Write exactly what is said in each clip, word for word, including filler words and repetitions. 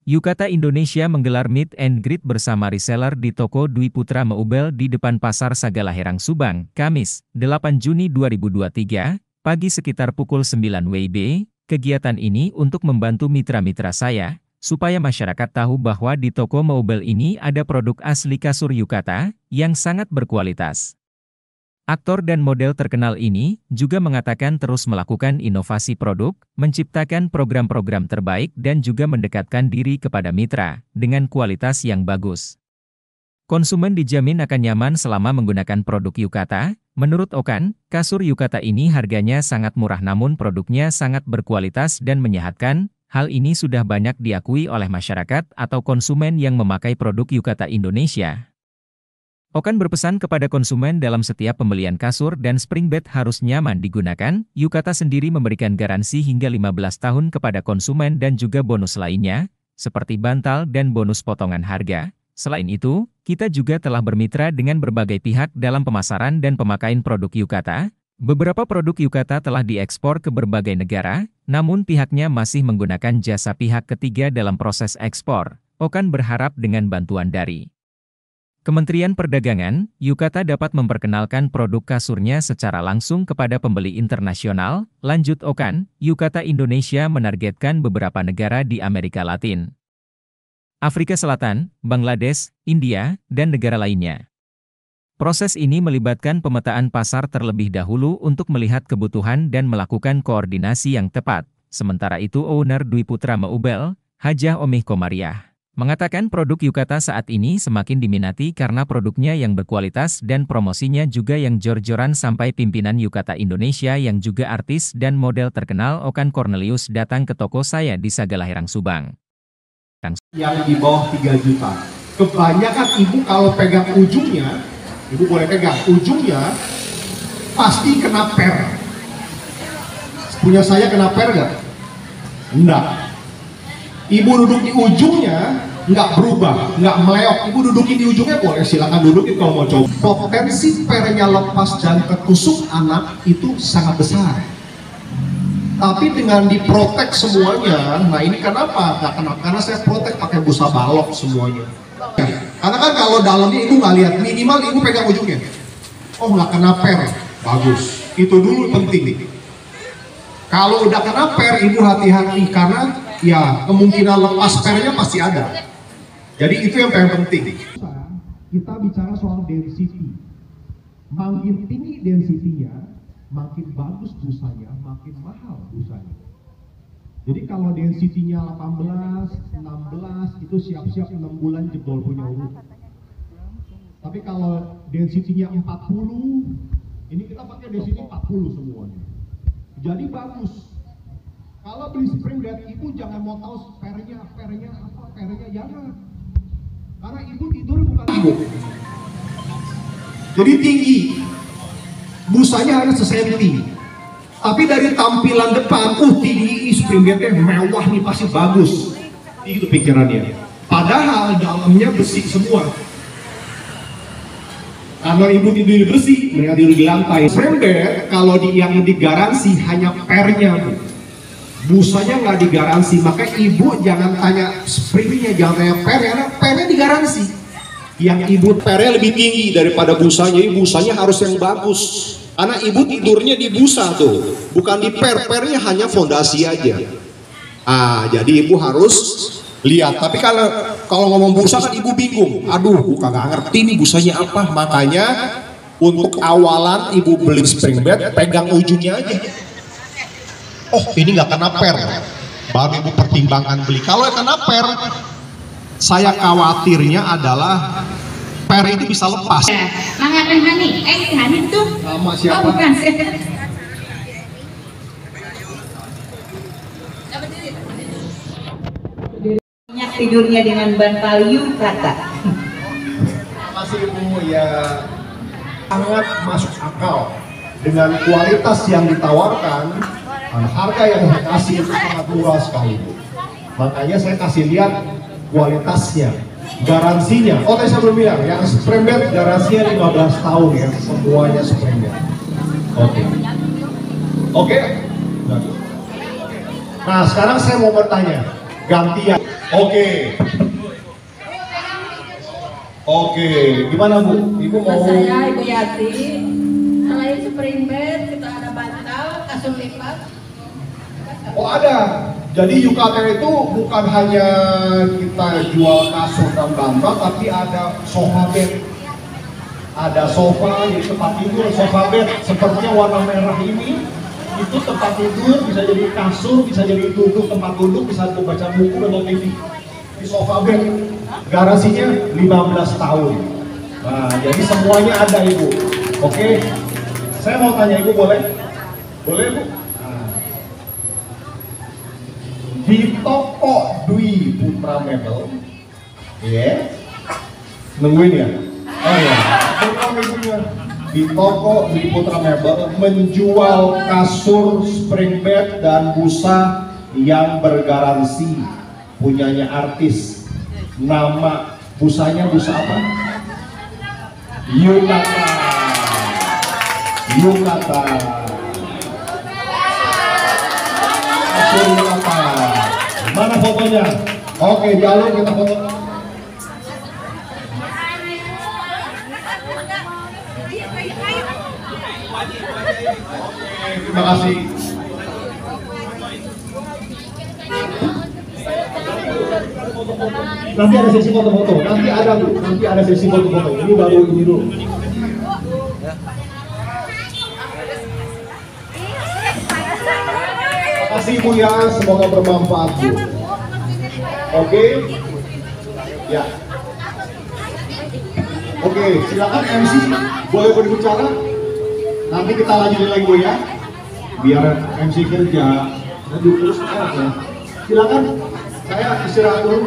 Yukata Indonesia menggelar meet and greet bersama reseller di toko Dwi Putra Meubel di depan Pasar Sagala Herang Subang, Kamis, delapan Juni dua ribu dua puluh tiga, pagi sekitar pukul sembilan W I B. Kegiatan ini untuk membantu mitra-mitra saya, supaya masyarakat tahu bahwa di toko Meubel ini ada produk asli kasur Yukata, yang sangat berkualitas. Aktor dan model terkenal ini juga mengatakan terus melakukan inovasi produk, menciptakan program-program terbaik dan juga mendekatkan diri kepada mitra, dengan kualitas yang bagus. Konsumen dijamin akan nyaman selama menggunakan produk Yukata. Menurut Okan, kasur Yukata ini harganya sangat murah namun produknya sangat berkualitas dan menyehatkan. Hal ini sudah banyak diakui oleh masyarakat atau konsumen yang memakai produk Yukata Indonesia. Okan berpesan kepada konsumen dalam setiap pembelian kasur dan spring bed harus nyaman digunakan. Yukata sendiri memberikan garansi hingga lima belas tahun kepada konsumen dan juga bonus lainnya, seperti bantal dan bonus potongan harga. Selain itu, kita juga telah bermitra dengan berbagai pihak dalam pemasaran dan pemakaian produk Yukata. Beberapa produk Yukata telah diekspor ke berbagai negara, namun pihaknya masih menggunakan jasa pihak ketiga dalam proses ekspor. Okan berharap dengan bantuan dari Kementerian Perdagangan, Yukata dapat memperkenalkan produk kasurnya secara langsung kepada pembeli internasional. Lanjut Okan, Yukata Indonesia menargetkan beberapa negara di Amerika Latin, Afrika Selatan, Bangladesh, India, dan negara lainnya. Proses ini melibatkan pemetaan pasar terlebih dahulu untuk melihat kebutuhan dan melakukan koordinasi yang tepat. Sementara itu owner Dwi Putra Meubel, Hajah Omih Komariah, mengatakan produk Yukata saat ini semakin diminati karena produknya yang berkualitas dan promosinya juga yang jor-joran sampai pimpinan Yukata Indonesia yang juga artis dan model terkenal Okan Cornelius datang ke toko saya di Sagala Herang Subang. Yang di bawah tiga juta. Kebanyakan ibu kalau pegang ujungnya, ibu boleh pegang ujungnya, pasti kena per. Punya saya kena per nggak? Enggak. Ibu duduk di ujungnya, nggak berubah, nggak meleok. Ibu dudukin di ujungnya, boleh silakan dudukin kalau mau coba. Potensi pernya lepas dan tertusuk anak itu sangat besar. Tapi dengan diprotek semuanya, nah ini kenapa? Nggak kenapa? Karena saya protek pakai busa balok semuanya. Karena kan kalau dalamnya ibu nggak lihat, minimal ibu pegang ujungnya. Oh nggak kena per, bagus. Itu dulu penting. Kalau udah kena per, ibu hati-hati karena ya kemungkinan lepas pernya pasti ada. Jadi itu yang paling penting. Kita bicara soal density. Makin tinggi density-nya, makin bagus busanya, makin mahal busanya. Jadi kalau density-nya delapan belas, enam belas itu siap-siap enam bulan jebol punya urut. Tapi kalau density-nya empat puluh, ini kita pakai density empat puluh semuanya. Jadi bagus. Kalau beli spring bed, ibu jangan mau tahu pernya, pernya apa, pernya jangan. Karena ibu tidur bukan ibu. Jadi tinggi, busanya harus sesenti. Tapi dari tampilan depan, uh tinggi, spring bednya mewah nih pasti bagus. Itu pikirannya. Padahal dalamnya besi semua. Kalau ibu tidur bersih, mereka tidur di lantai. Spring bed kalau di, yang digaransi hanya pernya, busanya nggak digaransi. Maka ibu jangan tanya springnya, jangan tanya per, karena pernya digaransi. Yang ibu pernya lebih tinggi daripada busanya, busanya harus yang bagus. Karena ibu tidurnya di busa tuh, bukan di per, pernya hanya fondasi aja. Ah, jadi ibu harus lihat. Tapi kalau kalau ngomong busa kan ibu bingung. Aduh, bukan nggak ngerti nih busanya apa. Makanya untuk awalan ibu beli spring bed, pegang ujungnya aja. Oh, ini nggak kena per, baru ibu pertimbangkan beli. Kalau kena per, saya khawatirnya adalah per itu bisa lepas. Mangga Teh Hani, eh si Hani tuh. Nama siapa? Oh, bukan. Banyak tidurnya dengan bantal Yukata. Masih ibu ya sangat masuk akal dengan kualitas yang ditawarkan. Harga yang saya kasih itu sangat murah sekali. Makanya saya kasih lihat kualitasnya, garansinya. Oh, tadi saya belum bilang, yang spring bed garansinya lima belas tahun ya, semuanya spring bed. Oke. Oke. Nah, sekarang saya mau bertanya, gantian. Oke. Oke, gimana Bu? Ibu mau? Saya Ibu Yati. Selain spring bed, kita ada bantal, kasur lipat. Oh ada. Jadi yukata itu bukan hanya kita jual kasur dan bantal, tapi ada sofa bed. Ada sofa, jadi tempat tidur, sofa bed sepertinya warna merah ini. Itu tempat tidur, bisa jadi kasur, bisa jadi duduk, tempat duduk, bisa untuk baca buku dan T V. Di sofa bed, garasinya lima belas tahun. Nah, jadi semuanya ada Ibu. Oke, saya mau tanya Ibu boleh? Boleh Bu? Nah. Di toko Dwi Putra Mebel, ya, yeah. Nungguin ya? Oh ya, di toko Dwi Putra Mebel menjual kasur, spring bed dan busa yang bergaransi, punyanya artis. Nama busanya busa apa? Yukata. Yukata. Kasur Yukata. Mana fotonya? Oke, di alun kita foto. Terima kasih. Nanti ada sesi foto-foto. Nanti ada Bu. Nanti ada sesi foto-foto. Ini baru ini dulu. Terima kasih Bu ya. Semoga bermanfaat Bu. Oke. Ya. Oke. Silakan M C boleh berbicara. Nanti kita lanjutin lagi Bu ya, biar M C kerja, lanjut terus ya. Silakan, saya istirahat dulu.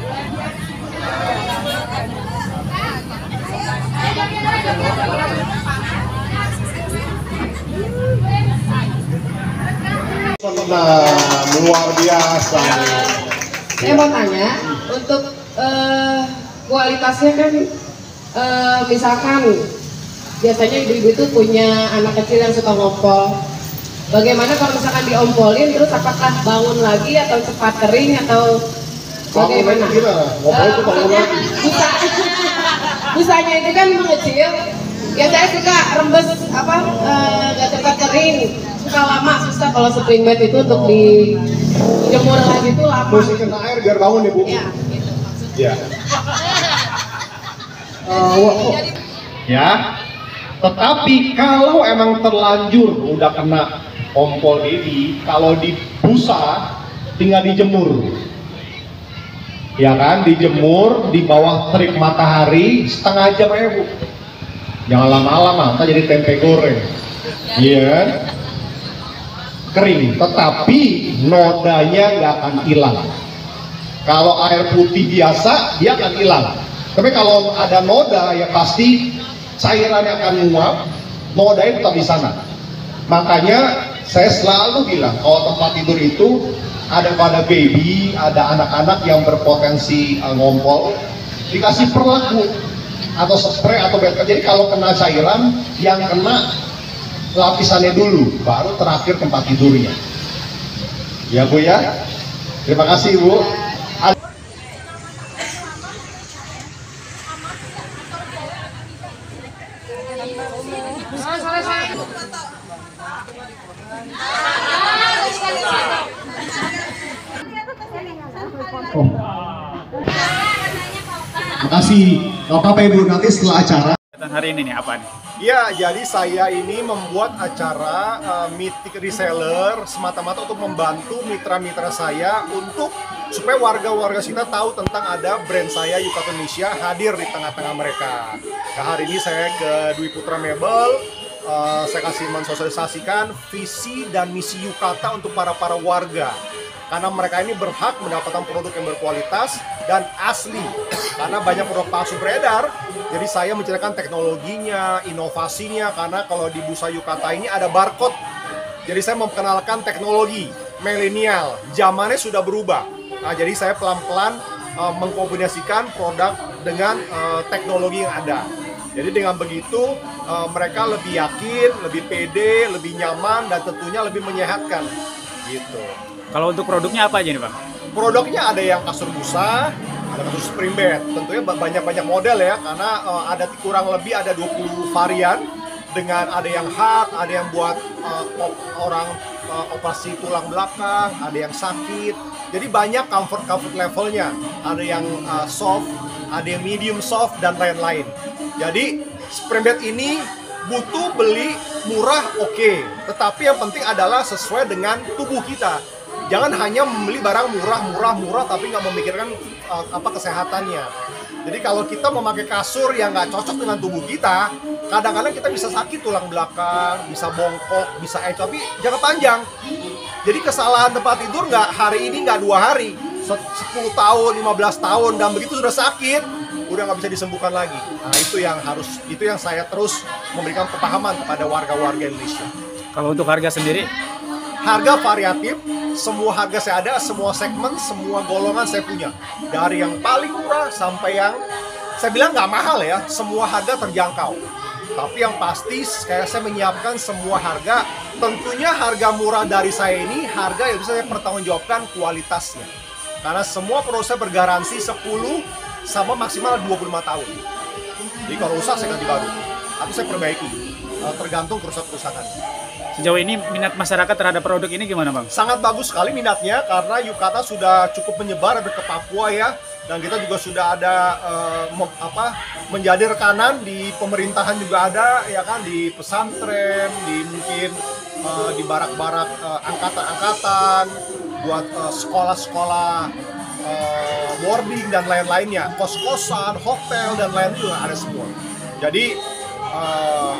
Nah, luar biasa. Saya mau tanya, untuk uh, kualitasnya kan, uh, misalkan biasanya ibu-ibu itu punya anak kecil yang suka ngompol. Bagaimana kalau misalkan diompolin terus apakah bangun lagi atau cepat kering atau bagaimana? Ngompol itu bangun lagi. Busa, busanya itu kan mengecil. Ya saya suka rembes apa nggak uh, cepat kering, suka lama, susah kalau spring bed itu untuk dijemur lagi itu lama. Mesti kena air biar bangun ya Bu. Ya, gitu maksudnya. Ya. Uh, wow. Ya. Tetapi kalau emang terlanjur udah kena ompol ini, kalau di busa tinggal dijemur, ya kan, dijemur di bawah terik matahari setengah jam ya Bu. Jangan lama-lama, ntar jadi tempe goreng. Iya kan? Kering, tetapi nodanya nggak akan hilang. Kalau air putih biasa dia akan hilang, tapi kalau ada noda ya pasti cairannya akan menguap, nodanya tetap di sana. Makanya saya selalu bilang kalau tempat tidur itu ada pada baby, ada anak-anak yang berpotensi uh, ngompol, dikasih perlak Bu, atau spray atau bed. Jadi kalau kena cairan, yang kena lapisannya dulu, baru terakhir tempat tidurnya. Ya Bu ya. Terima kasih Bu. Oh. Makasih Bapak Ibu, nanti setelah acara. Hari ini nih apa nih? Ya, jadi saya ini membuat acara uh, meeting reseller semata-mata untuk membantu mitra-mitra saya untuk supaya warga-warga kita tahu tentang ada brand saya Yukata Indonesia hadir di tengah-tengah mereka. Nah, hari ini saya ke Dwi Putra Mebel, uh, saya kasih mensosialisasikan visi dan misi Yukata untuk para-para warga. Karena mereka ini berhak mendapatkan produk yang berkualitas dan asli. Karena banyak produk palsu beredar, jadi saya menceritakan teknologinya, inovasinya. Karena kalau di busa Yukata ini ada barcode. Jadi saya memperkenalkan teknologi milenial, zamannya sudah berubah. Nah, jadi saya pelan-pelan uh, mengkombinasikan produk dengan uh, teknologi yang ada. Jadi dengan begitu uh, mereka lebih yakin, lebih pede, lebih nyaman, dan tentunya lebih menyehatkan. Gitu. Kalau untuk produknya apa aja nih Bang? produknya ada yang kasur busa, ada kasur spring bed. Tentunya banyak-banyak model ya, karena uh, ada kurang lebih ada dua puluh varian dengan ada yang hard, ada yang buat uh, orang uh, operasi tulang belakang, ada yang sakit. Jadi banyak comfort-comfort levelnya. Ada yang uh, soft, ada yang medium soft, dan lain-lain. Jadi spring bed ini butuh beli murah, oke, okay. Tetapi yang penting adalah sesuai dengan tubuh kita. Jangan hanya membeli barang murah, murah, murah, tapi nggak memikirkan uh, apa kesehatannya. Jadi kalau kita memakai kasur yang nggak cocok dengan tubuh kita, kadang-kadang kita bisa sakit tulang belakang, bisa bongkok, bisa eh tapi jangka panjang. Jadi kesalahan tempat tidur nggak hari ini, nggak dua hari, sepuluh tahun, lima belas tahun, dan begitu sudah sakit, udah nggak bisa disembuhkan lagi. Nah itu yang harus, itu yang saya terus memberikan pemahaman kepada warga-warga Indonesia. Kalau untuk harga sendiri? Harga variatif, semua harga saya ada, semua segmen, semua golongan saya punya. Dari yang paling murah sampai yang, saya bilang nggak mahal ya, semua harga terjangkau. Tapi yang pasti, kayak saya menyiapkan semua harga, tentunya harga murah dari saya ini, harga yang bisa saya pertanggungjawabkan kualitasnya. Karena semua produk saya bergaransi sepuluh sama maksimal dua puluh lima tahun. Jadi kalau rusak saya ganti baru, atau saya perbaiki, tergantung kerusakan-kerusakannya. Sejauh ini minat masyarakat terhadap produk ini gimana Bang? Sangat bagus sekali minatnya, karena yukata sudah cukup menyebar ke Papua ya. Dan kita juga sudah ada uh, mem, apa, menjadi rekanan di pemerintahan juga ada, ya kan, di pesantren, di mungkin uh, di barak-barak uh, angkatan-angkatan, buat uh, sekolah-sekolah uh, boarding dan lain-lainnya, kos-kosan, hotel dan lain juga ada semua. Jadi uh,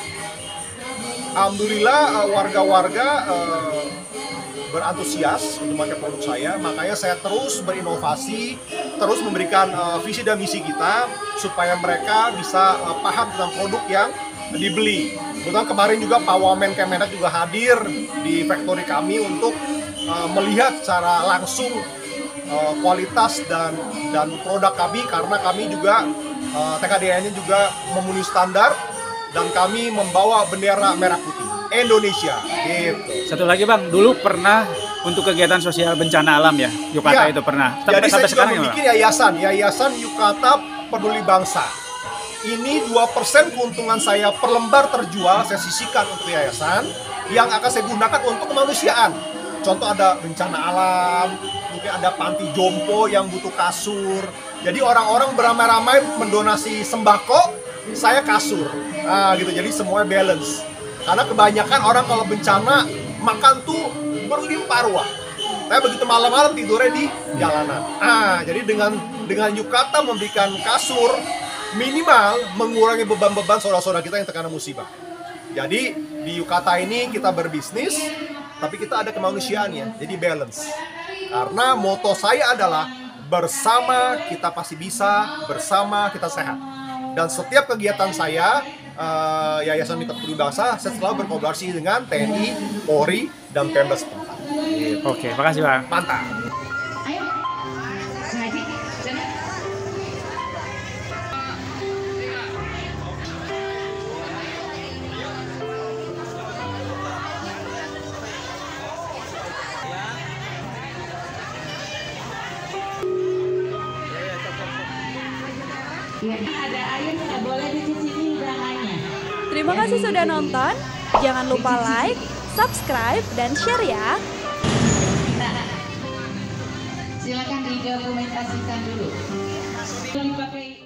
alhamdulillah warga-warga uh, berantusias untuk memakai produk saya, makanya saya terus berinovasi, terus memberikan uh, visi dan misi kita supaya mereka bisa uh, paham tentang produk yang dibeli. Kebetulan kemarin juga Pak Wamen Kemenak juga hadir di factory kami untuk uh, melihat secara langsung uh, kualitas dan dan produk kami, karena kami juga uh, T K D N-nya juga memenuhi standar. Dan kami membawa bendera merah putih Indonesia. Gitu. Satu lagi Bang, dulu pernah untuk kegiatan sosial bencana alam ya, Yukata ya, itu pernah. Sampai, jadi sampai saya juga membuat yayasan, yayasan Yukata Peduli Bangsa. Ini dua persen keuntungan saya per lembar terjual, saya sisihkan untuk yayasan yang akan saya gunakan untuk kemanusiaan. Contoh ada bencana alam, mungkin ada panti jompo yang butuh kasur. Jadi orang-orang beramai-ramai mendonasi sembako, saya kasur. Nah gitu, jadi semuanya balance. Karena kebanyakan orang kalau bencana makan tuh berlimpah ruah. Tapi begitu malam-malam tidurnya di jalanan. Ah, jadi dengan dengan Yukata memberikan kasur, minimal mengurangi beban-beban saudara-saudara kita yang terkena musibah. Jadi di Yukata ini kita berbisnis, tapi kita ada kemanusiaannya. Jadi balance. Karena moto saya adalah bersama kita pasti bisa, bersama kita sehat. Dan setiap kegiatan saya, uh, Yayasan Yukata Peduli Bangsa, saya selalu berkolaborasi dengan T N I, Polri, dan Pemda setempat. Oke, makasih Bang. Mantap. Ayo, sengaja, sana. Ya, ada air, nggak boleh dicicipi hidangannya. Terima kasih sudah nonton. Jangan lupa like, subscribe, dan share ya. Silakan didokumentasikan dulu. Dipakai